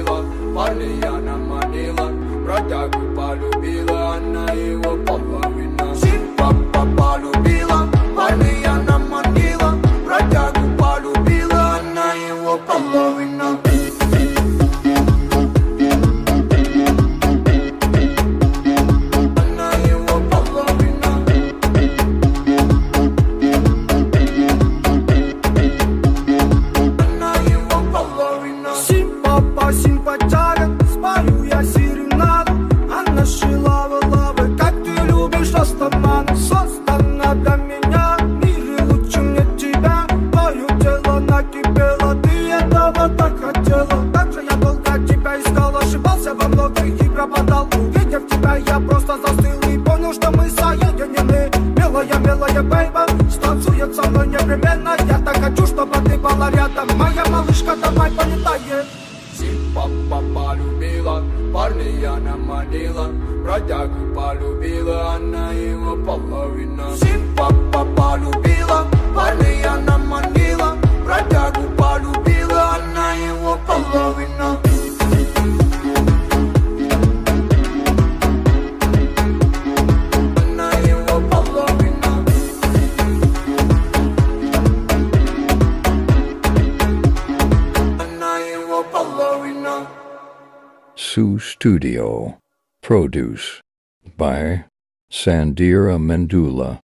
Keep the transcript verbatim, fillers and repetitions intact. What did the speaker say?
манила, парня она манила, бродягу полюбила, она его половина. Симпа полюбила, парня она манила, бродягу полюбила, она его половина. Увидев тебя, я просто застыл и понял, что мы соединены. Милая, милая, бейба, станцует со мной непременно. Я так хочу, чтобы ты была рядом. Моя малышка, давай полетает. Симпа полюбила, парня она манила, бродягу полюбила, она его половина. Симпа полюбила, парня она манила, бродягу полюбила, она его половина. Sue Studio, produced by Sandira Mendula.